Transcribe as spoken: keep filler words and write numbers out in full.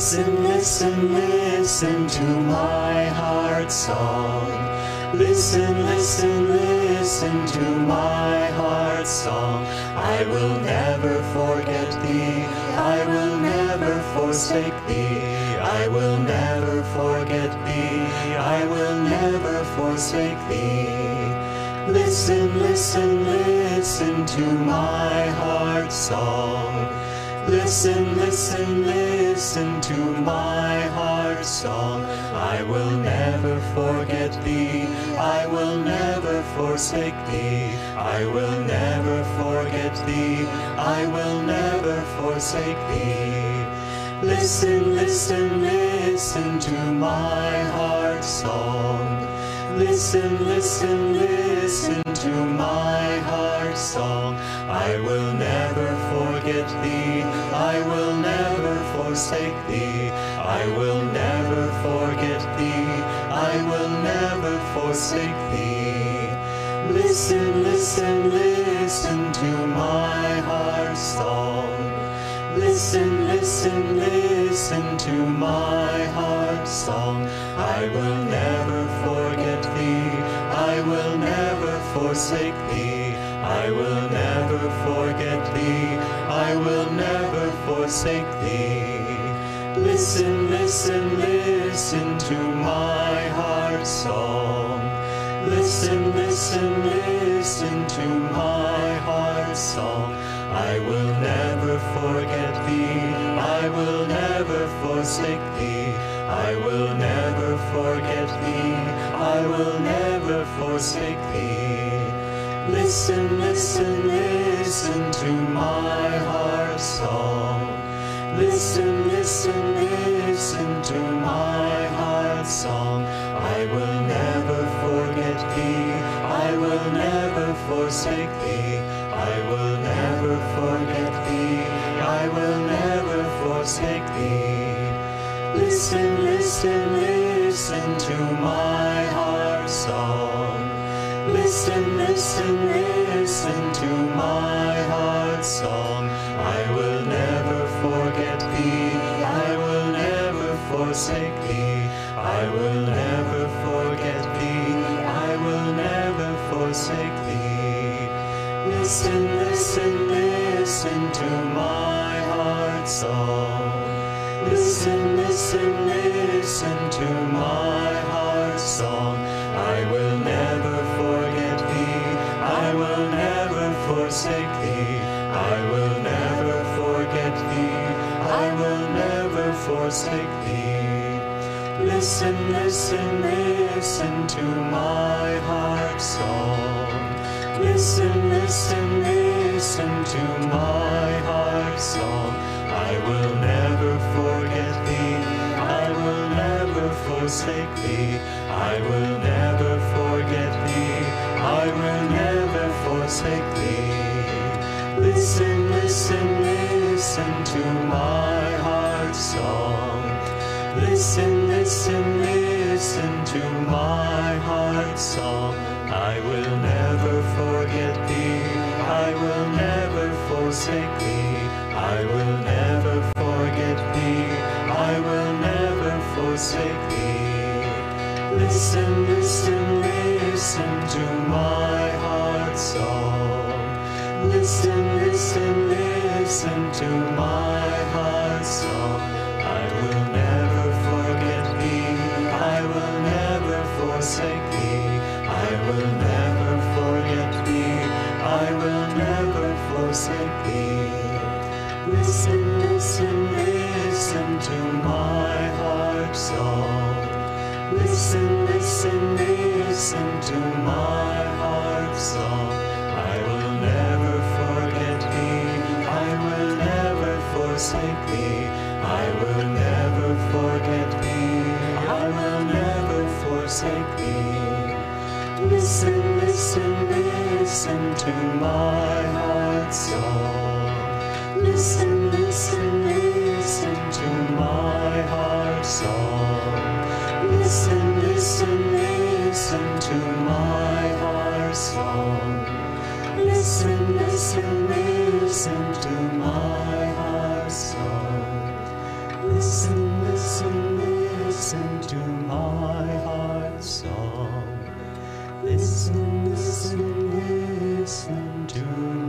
Listen, listen, listen to my heart song. Listen, listen, listen to my heart song. I will never forget thee, I will never forsake thee. I will never forget thee, I will never forsake thee. Listen, listen, listen to my heart song. Listen, listen, listen to my heart song. I will never forget thee, I will never forsake thee. I will never forget thee, I will never forsake thee. Listen, listen, listen to my heart song. Listen, listen, listen to my heart song. I will never forget thee, I will never forsake thee. I will never forget thee, I will never forsake thee. Listen, listen, listen to my heart song. Listen, listen, listen to my heart song. I will never forget thee, I will never forsake thee. I will never forget thee, I will never forsake thee. Listen, listen, listen to my heart song. Listen, listen, listen to my heart song. I will never forget thee, I will never forsake thee. I will never forget thee, I will never forsake thee. Listen, listen, listen to my heart song. Listen, listen, listen to my heart song. I will never forget thee, I will never forsake thee. I will never forget thee, I will never forsake thee. Listen, listen, listen to my heart song. Listen, listen, listen to my heart song. I will never forget thee, I will never forsake thee. I will never forget thee, I will never forsake thee. Listen, listen, listen to my heart song. Listen, listen, listen to my heart song. I will never forget thee, I will never forsake thee. I will never forget thee, I will never forsake thee. Listen, listen, listen to my heart song. Listen, listen, listen to my heart song. I will never forget thee, I will never forsake thee. I will never forget thee, I will never forsake thee. Listen, listen, listen to my heart song. Listen, listen, listen to my heart song. I will never forget thee, I will never forsake thee. I will never forget thee, I will never forsake thee. Listen, listen, listen to my heart song. Listen, listen, listen to my heart song. I will never forget thee, I will never forsake thee. I will never forget thee, I will never forsake thee. Listen, listen, listen to my heart song. Listen, listen, listen to my heart song. I will never forget thee, I will never forsake thee. I will never forget thee, I will never forsake thee. Listen, listen, listen to my heart song. Listen, listen, listen to my heart song. Listen, listen, listen to my heart song. Listen, listen, listen to my heart song. Listen, you.